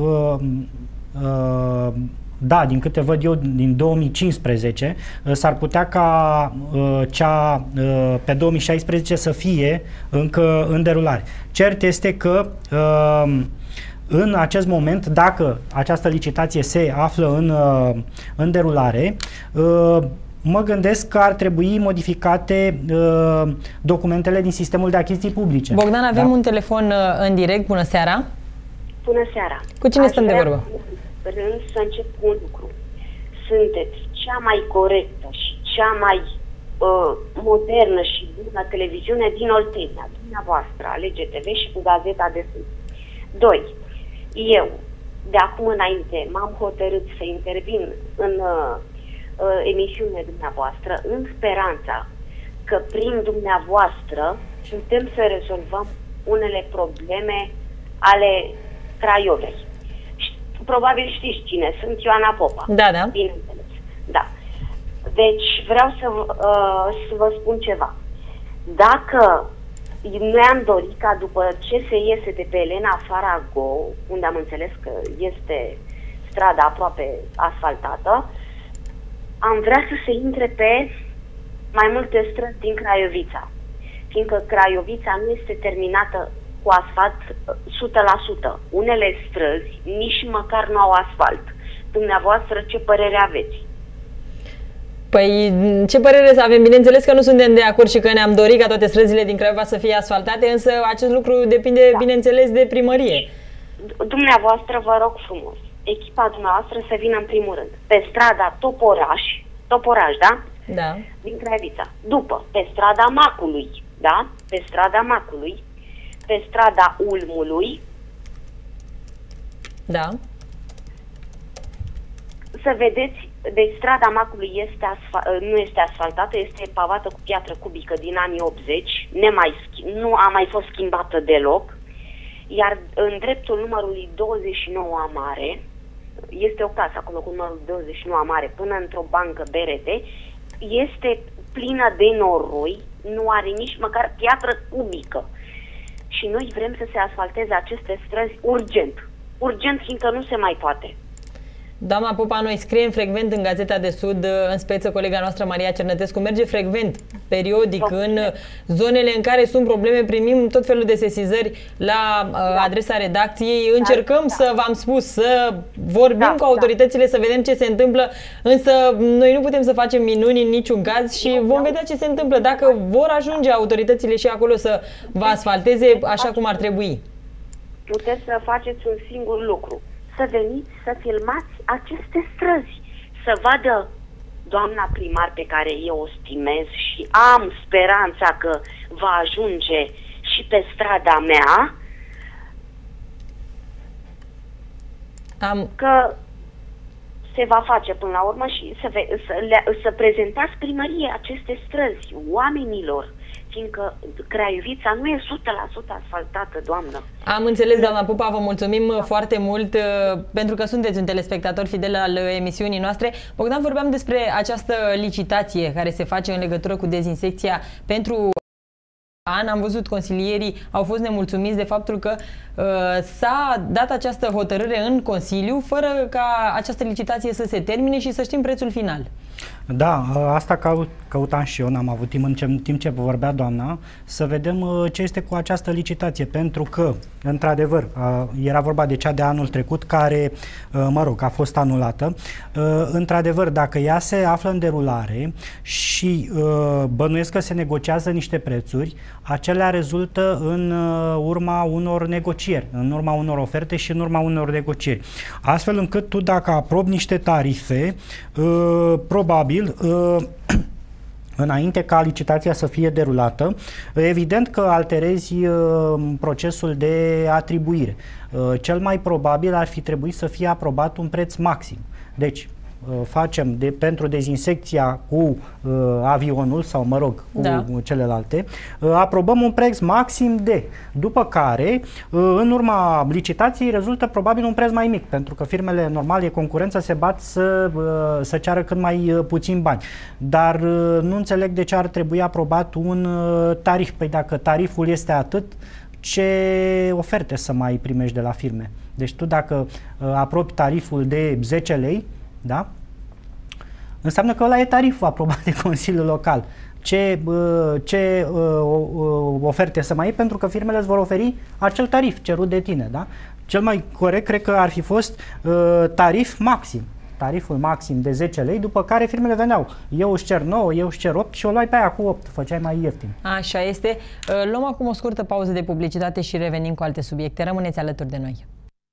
da, din câte văd eu, din 2015, s-ar putea ca cea pe 2016 să fie încă în derulare. Cert este că în acest moment, dacă această licitație se află în derulare, mă gândesc că ar trebui modificate documentele din sistemul de achiziții publice. Bogdan, avem un telefon în direct. Bună seara! Bună seara! Cu cine stăm de vorbă? Vrând să încep cu un lucru. Sunteți cea mai corectă și cea mai modernă și bună televiziune din Oltenia, dumneavoastră, Alege TV și cu Gazeta de Sud. 2. Eu, de acum înainte, m-am hotărât să intervin în emisiunea dumneavoastră în speranța că prin dumneavoastră putem să rezolvăm unele probleme ale Craiovei. Probabil știți cine sunt, Ioana Popa. Da, da. Bineînțeles. Da. Deci vreau să vă spun ceva. Dacă noi am dorit ca după ce se iese de pe Elena Farago, unde am înțeles că este strada aproape asfaltată, am vrea să se intre pe mai multe străzi din Craiovița, fiindcă Craiovița nu este terminată cu asfalt 100%. Unele străzi nici măcar nu au asfalt. Dumneavoastră, ce părere aveți? Păi, ce părere să avem? Bineînțeles că nu suntem de acord și că ne-am dorit ca toate străzile din Craiova să fie asfaltate, însă acest lucru depinde, bineînțeles, de primărie. Dumneavoastră, vă rog frumos, echipa dumneavoastră să vină în primul rând pe strada Toporaș, da? Da. Din Craiova. După, pe strada Macului, da? Pe strada Macului, pe strada Ulmului. Da. Să vedeți, deci strada Macului nu este asfaltată, este pavată cu piatră cubică din anii 80, nu a mai fost schimbată deloc, iar în dreptul numărului 29 Amare, este o casă acolo cu numărul 29 Amare, până într-o bancă BRD, este plină de noroi, nu are nici măcar piatră cubică. Și noi vrem să se asfalteze aceste străzi urgent. Urgent, fiindcă nu se mai poate. Doamna Popa, noi scriem frecvent în Gazeta de Sud, în speță colega noastră Maria Cernătescu merge frecvent, periodic, în zonele în care sunt probleme, primim tot felul de sesizări la adresa redacției, încercăm să, v-am spus, să vorbim cu autoritățile, să vedem ce se întâmplă, însă noi nu putem să facem minuni în niciun caz și vom vedea ce se întâmplă, dacă vor ajunge autoritățile și acolo să vă asfalteze așa cum ar trebui. Puteți să faceți un singur lucru. Să veniți să filmați aceste străzi, să vadă doamna primar pe care eu o stimez și am speranța că va ajunge și pe strada mea, că se va face până la urmă și să prezentați primăriei aceste străzi oamenilor, fiindcă Craiovita nu e 100% asfaltată, doamnă. Am înțeles, doamna Pupa, vă mulțumim foarte mult pentru că sunteți un telespectator fidel al emisiunii noastre. Bogdan, vorbeam despre această licitație care se face în legătură cu dezinsecția pentru an. Am văzut consilierii au fost nemulțumiți de faptul că s-a dat această hotărâre în Consiliu fără ca această licitație să se termine și să știm prețul final. Da, asta căutam și eu, n-am avut timp în timp ce vorbea doamna, să vedem ce este cu această licitație, pentru că, într-adevăr, era vorba de cea de anul trecut, care, mă rog, a fost anulată. Într-adevăr, dacă ea se află în derulare și bănuiesc că se negociază niște prețuri, acelea rezultă în urma unor negocieri, în urma unor oferte și în urma unor negocieri. Astfel încât tu, dacă aprobi niște tarife, probabil, înainte ca licitația să fie derulată, evident că alterezi procesul de atribuire. Cel mai probabil ar fi trebuit să fie aprobat un preț maxim. Deci, facem pentru dezinsecția cu avionul sau, mă rog, cu celelalte, aprobăm un preț maxim de, după care, în urma licitației, rezultă probabil un preț mai mic, pentru că firmele normale, concurență, se bat să ceară cât mai puțin bani. Dar nu înțeleg de ce ar trebui aprobat un tarif. Păi dacă tariful este atât, ce oferte să mai primești de la firme? Deci tu, dacă aprobi tariful de 10 lei, da? Înseamnă că ăla e tariful aprobat de Consiliul Local. Ce oferte să mai iei, pentru că firmele îți vor oferi acel tarif cerut de tine, da? Cel mai corect cred că ar fi fost tarif maxim. Tariful maxim de 10 lei, după care firmele veneau. Eu își cer 9, eu își cer 8 și o luai pe aia cu 8, făceai mai ieftin. Așa este. Luăm acum o scurtă pauză de publicitate și revenim cu alte subiecte. Rămâneți alături de noi.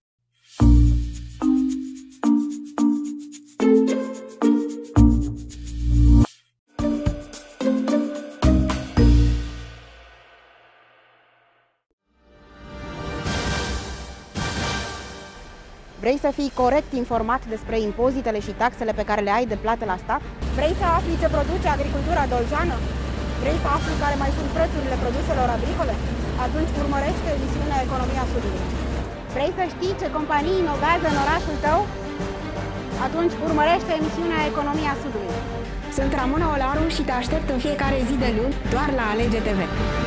Vrei să fii corect informat despre impozitele și taxele pe care le ai de plată la stat? Vrei să afli ce produce agricultura doljană? Vrei să afli care mai sunt prețurile produselor agricole? Atunci urmărește emisiunea Economia Sudului. Vrei să știi ce companii inovează în orașul tău? Atunci urmărește emisiunea Economia Sudului. Sunt Ramona Olaru și te aștept în fiecare zi de luni doar la Alege TV.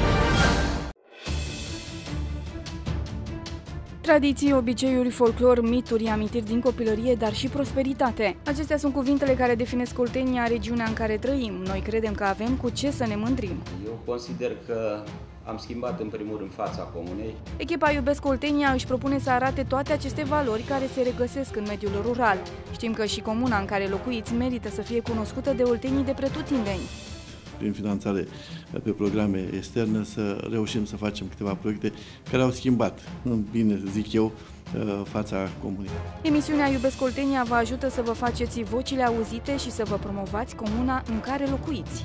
Tradiții, obiceiuri, folclor, mituri, amintiri din copilărie, dar și prosperitate. Acestea sunt cuvintele care definesc Oltenia, regiunea în care trăim. Noi credem că avem cu ce să ne mândrim. Eu consider că am schimbat în primul rând fața comunei. Echipa Iubesc Oltenia își propune să arate toate aceste valori care se regăsesc în mediul rural. Știm că și comuna în care locuiți merită să fie cunoscută de oltenii de pretutindeni. Prin finanțare pe programe externe, să reușim să facem câteva proiecte care au schimbat, în bine zic eu, fața comunei. Emisiunea Iubesc Oltenia vă ajută să vă faceți vocile auzite și să vă promovați comuna în care locuiți.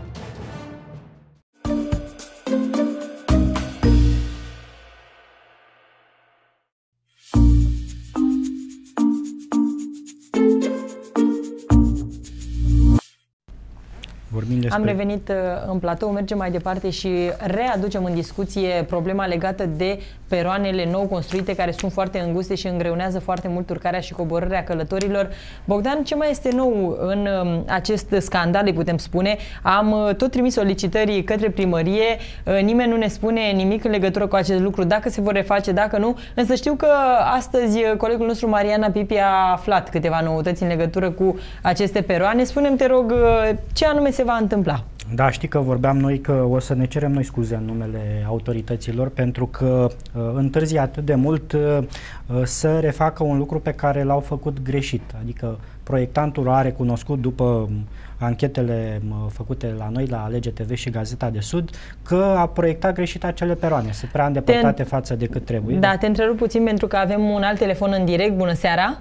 Am revenit în platou, mergem mai departe și readucem în discuție problema legată de peroanele nou construite, care sunt foarte înguste și îngreunează foarte mult urcarea și coborârea călătorilor. Bogdan, ce mai este nou în acest scandal, îi putem spune? Am tot trimis solicitări către primărie, nimeni nu ne spune nimic în legătură cu acest lucru, dacă se vor reface, dacă nu, însă știu că astăzi colegul nostru Mariana Pipi a aflat câteva noutăți în legătură cu aceste peroane. Spune-mi, te rog, ce anume se va întâmpla? Da, știi că vorbeam noi că o să ne cerem noi scuze în numele autorităților pentru că întârzi atât de mult să refacă un lucru pe care l-au făcut greșit. Adică proiectantul a recunoscut după anchetele făcute la noi, la Alege TV și Gazeta de Sud, că a proiectat greșit acele peroane, sunt prea îndepărtate față de cât trebuie. Da, te întrerup puțin pentru că avem un alt telefon în direct. Bună seara!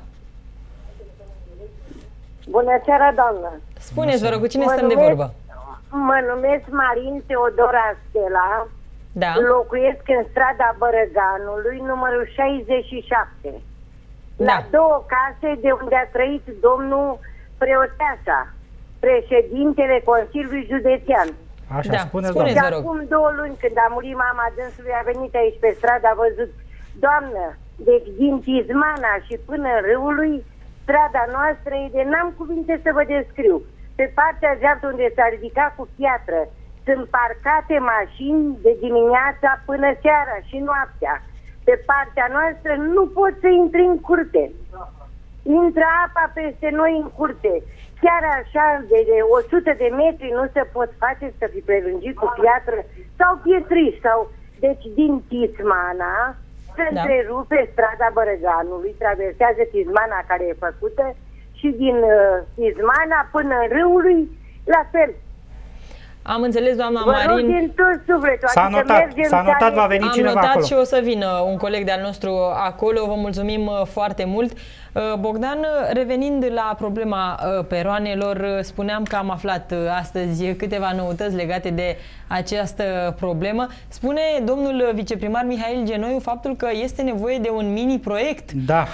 Bună seara, doamnă! Spuneți, vă rog, cu cine stăm de vorbă? Mă numesc Marin Teodora Stela, da. Locuiesc în strada Bărăganului, numărul 67. Da. La 2 case de unde a trăit domnul Preoteasa, președintele Consiliului Județean. Așa, spuneți, Și acum 2 luni, când a murit mama dânsului, a venit aici pe stradă, a văzut, doamnă, deci din Tizmana și până râului, strada noastră e de n-am cuvinte să vă descriu. Pe partea dreaptă unde s-a ridicat cu piatră, sunt parcate mașini de dimineața până seara și noaptea. Pe partea noastră nu poți să intri în curte. Intră apa peste noi în curte. Chiar așa, de 100 de metri nu se pot face să fi prelungit cu piatră sau pietriș. Deci din Tismana se întrerupe strada Bărăganului, traversează Tismana care e făcută și din Tismana până râului la fel. Am înțeles, doamna Marin. Din tot sufletul. S-a notat, va veni cineva acolo. Am notat și o să vină un coleg de-al nostru acolo. Vă mulțumim foarte mult. Bogdan, revenind la problema peroanelor, spuneam că am aflat astăzi câteva noutăți legate de această problemă. Spune domnul viceprimar Mihail Genoiu faptul că este nevoie de un mini-proiect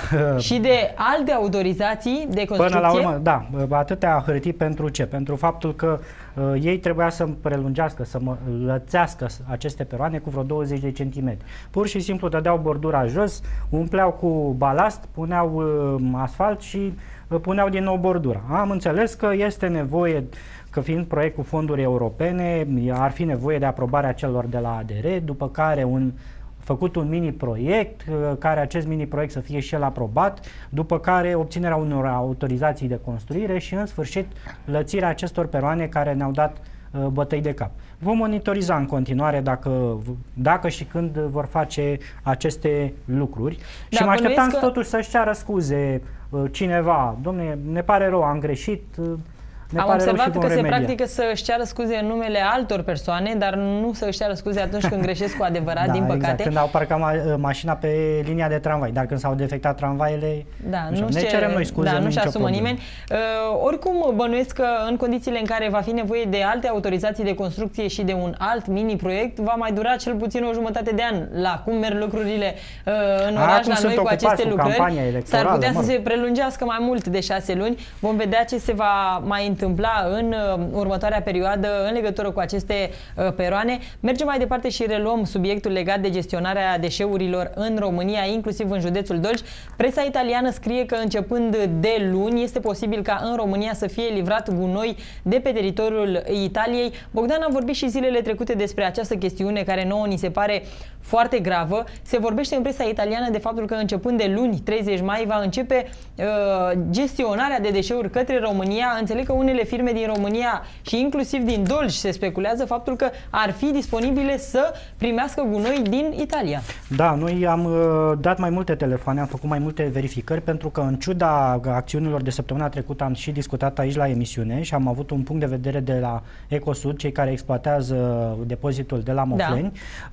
și de alte autorizații de construcție. Până la urmă, da, atâtea hârtii pentru ce? Pentru faptul că ei trebuia să prelungească, să lățească aceste peroane cu vreo 20 de centimetri. Pur și simplu dădeau bordura jos, umpleau cu balast, puneau asfalt și puneau din nou bordura. Am înțeles că este nevoie, că fiind proiect cu fonduri europene, ar fi nevoie de aprobarea celor de la ADR, după care făcut un mini-proiect, care acest mini-proiect să fie și el aprobat, după care obținerea unor autorizații de construire și, în sfârșit, lățirea acestor peroane care ne-au dat bătăi de cap. Vom monitoriza în continuare dacă și când vor face aceste lucruri și mă așteptam totuși să-și ceară scuze cineva. Dom'le, ne pare rău, am greșit. Am observat că se practică să își ceară scuze în numele altor persoane, dar nu să își ceară scuze atunci când greșesc cu adevărat, din păcate. Exact, când au parcat mașina pe linia de tramvai, dar când s-au defectat tramvaiele, ne cerem noi scuze, nu-și asumă nimeni. Oricum, bănuiesc că în condițiile în care va fi nevoie de alte autorizații de construcție și de un alt mini-proiect, va mai dura cel puțin o jumătate de an. La cum merg lucrurile în oraș la noi cu aceste lucrări, s-ar putea să se prelungească mai mult de 6 luni. Vom vedea ce se va mai întâmpla în următoarea perioadă în legătură cu aceste peroane. Mergem mai departe și reluăm subiectul legat de gestionarea deșeurilor în România, inclusiv în județul Dolj. Presa italiană scrie că începând de luni este posibil ca în România să fie livrat gunoi de pe teritoriul Italiei. Bogdan, am vorbit și zilele trecute despre această chestiune care nouă ni se pare foarte gravă. Se vorbește în presa italiană de faptul că începând de luni, 30 mai, va începe gestionarea de deșeuri către România. Înțeleg că unele firme din România și inclusiv din Dolj se speculează faptul că ar fi disponibile să primească gunoi din Italia. Da, noi am dat mai multe telefoane, am făcut mai multe verificări, pentru că în ciuda acțiunilor de săptămâna trecută am și discutat aici la emisiune și am avut un punct de vedere de la Ecosud, cei care exploatează depozitul de la Mofleni,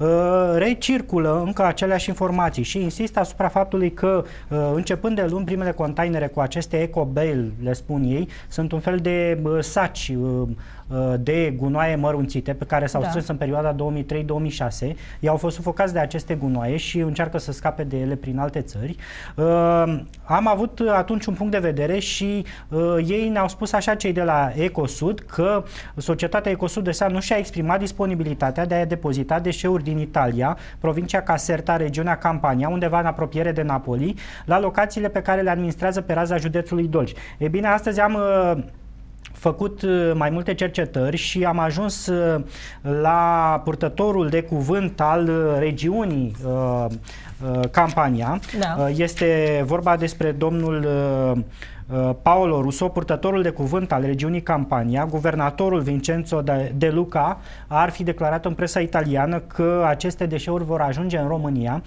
recirculă încă aceleași informații și insistă asupra faptului că începând de luni, primele containere cu aceste eco-bale, le spun ei, sunt un fel de saci de gunoaie mărunțite pe care s-au strâns în perioada 2003-2006. Ei au fost sufocați de aceste gunoaie și încearcă să scape de ele prin alte țări. Am avut atunci un punct de vedere și ei ne-au spus așa, cei de la Ecosud, că societatea Ecosud de nu și-a exprimat disponibilitatea de a depozita deșeuri din Italia, provincia Caserta, regiunea Campania, undeva în apropiere de Napoli, la locațiile pe care le administrează pe raza județului Dolj. E bine, astăzi am făcut mai multe cercetări și am ajuns la purtătorul de cuvânt al regiunii Campania. Este vorba despre domnul Paolo Russo, purtătorul de cuvânt al regiunii Campania. Guvernatorul Vincenzo De Luca ar fi declarat în presa italiană că aceste deșeuri vor ajunge în România.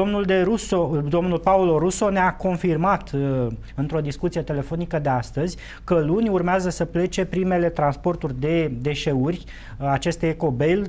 Domnul Paolo Russo ne-a confirmat într-o discuție telefonică de astăzi că luni urmează să plece primele transporturi de deșeuri, aceste eco-bale,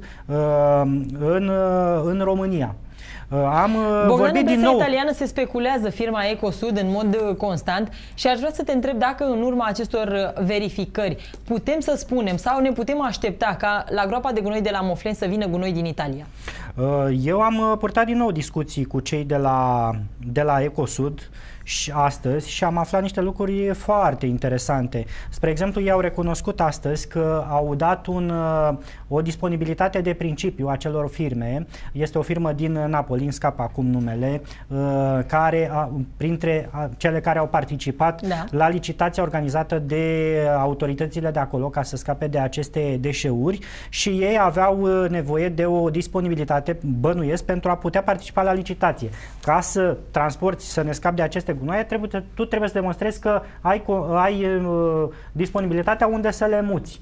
în România. Bogdan, în presa italiană se speculează firma Ecosud în mod constant și aș vrea să te întreb dacă în urma acestor verificări putem să spunem sau ne putem aștepta ca la groapa de gunoi de la Mofleni să vină gunoi din Italia? Eu am purtat din nou discuții cu cei de la Ecosud și astăzi și am aflat niște lucruri foarte interesante. Spre exemplu, ei au recunoscut astăzi că au dat o disponibilitate de principiu acelor firme. Este o firmă din Napoli, îmi scap acum numele, care, printre cele care au participat la licitația organizată de autoritățile de acolo ca să scape de aceste deșeuri, și ei aveau nevoie de o disponibilitate, bănuiesc, pentru a putea participa la licitație. Ca să transporti, să ne scapi de aceste gunoaie, tu trebuie să demonstrezi că ai disponibilitatea unde să le muți.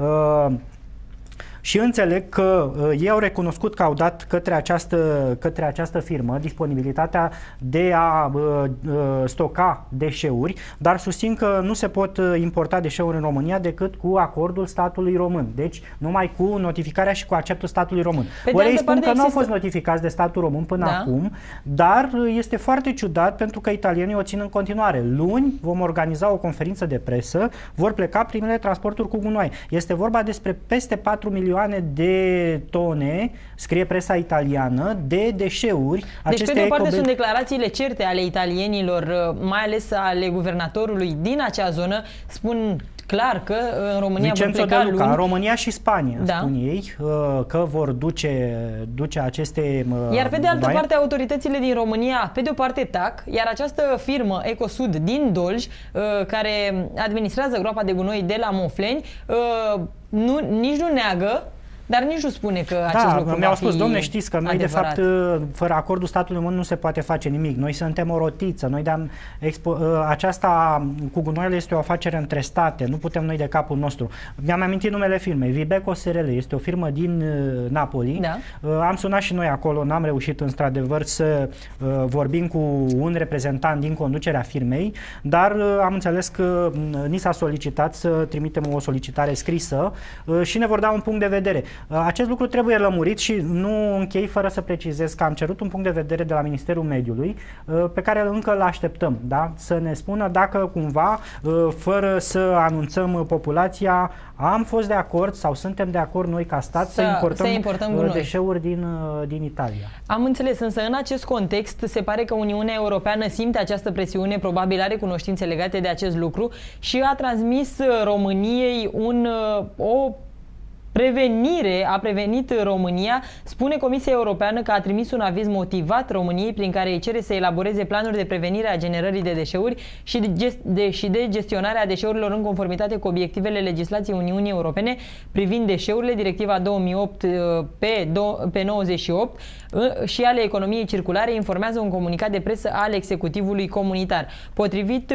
Și înțeleg că ei au recunoscut că au dat către această firmă disponibilitatea de a stoca deșeuri, dar susțin că nu se pot importa deșeuri în România decât cu acordul statului român. Deci numai cu notificarea și cu acceptul statului român. Ori ei spun că nu au fost notificați de statul român până acum, dar este foarte ciudat pentru că italienii o țin în continuare. Luni vom organiza o conferință de presă, vor pleca primele transporturi cu gunoi. Este vorba despre peste 4 milioane de tone, scrie presa italiană, de deșeuri. Deci, pe de o parte, sunt declarațiile certe ale italienilor, mai ales ale guvernatorului din acea zonă, spun clar că în România vor pleca luni. În România și Spania, spun ei, că vor duce aceste Iar pe de altă parte, autoritățile din România, pe de o parte tac, iar această firmă Ecosud din Dolj, care administrează groapa de gunoi de la Mofleni, nici nu neagă, dar nici nu spune că acest lucru mi-au spus, domne, știți că noi, de fapt, fără acordul statului român nu se poate face nimic. Noi suntem o rotiță. Noi aceasta cu gunoaiele este o afacere între state. Nu putem noi de capul nostru. Mi-am amintit numele firmei. Vibeco SRL. Este o firmă din Napoli. Am sunat și noi acolo. N-am reușit, într-adevăr, să vorbim cu un reprezentant din conducerea firmei, dar am înțeles că ni s-a solicitat să trimitem o solicitare scrisă și ne vor da un punct de vedere. Acest lucru trebuie lămurit și nu închei fără să precizez că am cerut un punct de vedere de la Ministerul Mediului pe care încă îl așteptăm, da? Să ne spună dacă cumva, fără să anunțăm populația, am fost de acord sau suntem de acord noi ca stat să importăm deșeuri din Italia. Am înțeles, însă în acest context se pare că Uniunea Europeană simte această presiune, probabil are cunoștințe legate de acest lucru și a transmis României o prevenire, a prevenit România. Spune Comisia Europeană că a trimis un aviz motivat României prin care îi cere să elaboreze planuri de prevenire a generării de deșeuri și de gestionarea deșeurilor în conformitate cu obiectivele legislației Uniunii Europene privind deșeurile, directiva 2008 pe 98 și ale economiei circulare, informează un comunicat de presă al executivului comunitar. Potrivit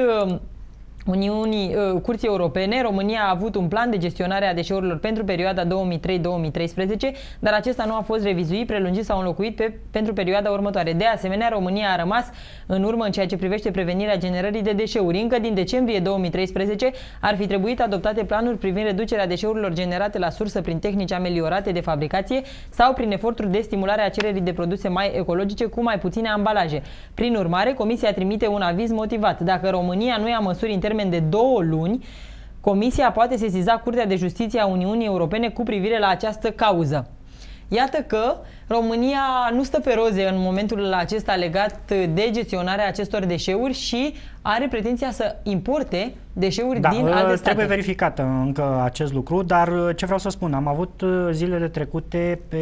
Curții Europene, România a avut un plan de gestionare a deșeurilor pentru perioada 2003-2013, dar acesta nu a fost revizuit, prelungit sau înlocuit pentru perioada următoare. De asemenea, România a rămas în urmă în ceea ce privește prevenirea generării de deșeuri. Încă din decembrie 2013 ar fi trebuit adoptate planuri privind reducerea deșeurilor generate la sursă prin tehnici ameliorate de fabricație sau prin eforturi de stimulare a cererii de produse mai ecologice cu mai puține ambalaje. Prin urmare, Comisia trimite un aviz motivat. Dacă România nu ia măsuri în termen de 2 luni, Comisia poate sesiza Curtea de Justiție a Uniunii Europene cu privire la această cauză. Iată că România nu stă pe roze în momentul acesta legat de gestionarea acestor deșeuri și are pretenția să importe deșeuri din alte state. Trebuie verificat încă acest lucru, dar ce vreau să spun, am avut zilele trecute pe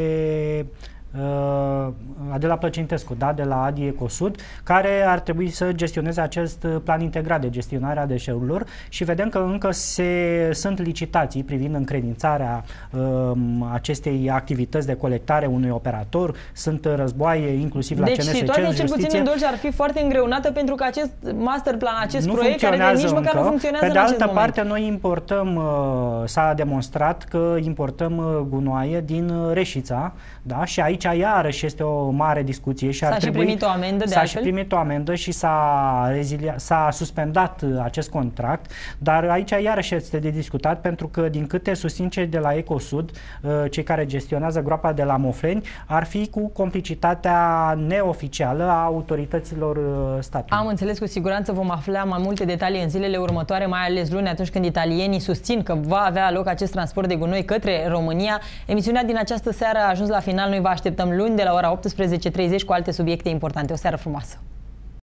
Adela Plăcintescu, de la ADI Ecosud, care ar trebui să gestioneze acest plan integrat de gestionare a deșeurilor și vedem că încă sunt licitații privind încredințarea acestei activități de colectare unui operator, sunt războaie inclusiv la CNSC, situația cel puțin în Dolj ar fi foarte îngreunată pentru că acest masterplan, acest proiect care nici măcar nu funcționează. Pe de altă parte, noi importăm, s-a demonstrat că importăm gunoaie din Reșița, da? Și aici iarăși este o mare discuție și s-a și primit o amendă de altfel. S-a și primit o amendă și s-a suspendat acest contract, dar aici iarăși este de discutat pentru că din câte susțin cei de la Ecosud, cei care gestionează groapa de la Mofleni, ar fi cu complicitatea neoficială a autorităților statului. Am înțeles, cu siguranță vom afla mai multe detalii în zilele următoare, mai ales luni, atunci când italienii susțin că va avea loc acest transport de gunoi către România. Emisiunea din această seară a ajuns la final, noi vă așteptăm așteptăm luni de la ora 18:30 cu alte subiecte importante. O seară frumoasă!